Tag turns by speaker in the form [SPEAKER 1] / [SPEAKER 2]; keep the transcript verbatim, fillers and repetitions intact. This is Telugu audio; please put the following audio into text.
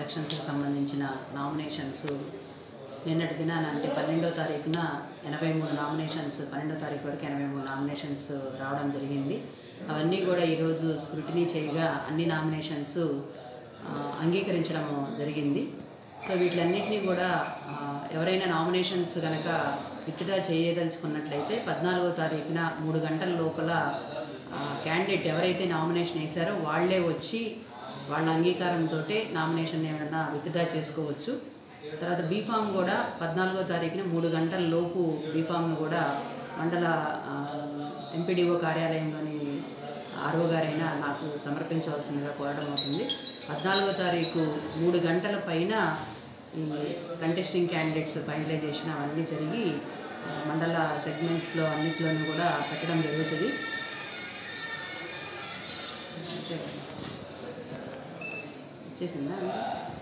[SPEAKER 1] ఎలక్షన్స్కి సంబంధించిన నామినేషన్స్ నిన్నటి దినాన అంటే పన్నెండో తారీఖున ఎనభై మూడు నామినేషన్స్ పన్నెండో తారీఖు వరకు ఎనభై మూడు నామినేషన్స్ రావడం జరిగింది. అవన్నీ కూడా ఈరోజు స్క్రూటినీ చేయగా అన్ని నామినేషన్స్ అంగీకరించడం జరిగింది. సో వీటిలన్నింటినీ కూడా ఎవరైనా నామినేషన్స్ కనుక విత్డ్రా చేయదలుచుకున్నట్లయితే పద్నాలుగో తారీఖున మూడు గంటల లోపల క్యాండిడేట్ ఎవరైతే నామినేషన్ వేశారో వాళ్లే వచ్చి వాళ్ళ అంగీకారంతో నామినేషన్ ఏమైనా విత్డ్రా చేసుకోవచ్చు. తర్వాత బీఫామ్ కూడా పద్నాలుగో తారీఖున మూడు గంటల లోపు బీఫామ్ను కూడా మండల ఎంపీడీఓ కార్యాలయంలోని ఆర్ఓ గారైనా నాకు సమర్పించవలసిందిగా కోరడం అవుతుంది. పద్నాలుగో తారీఖు మూడు గంటల పైన ఈ కంటెస్టింగ్ క్యాండిడేట్స్ ఫైనలైజేషన్ అవన్నీ జరిగి మండల సెగ్మెంట్స్లో అన్నింటిలోనూ కూడా పెట్టడం జరుగుతుంది. వచ్చేసిందా?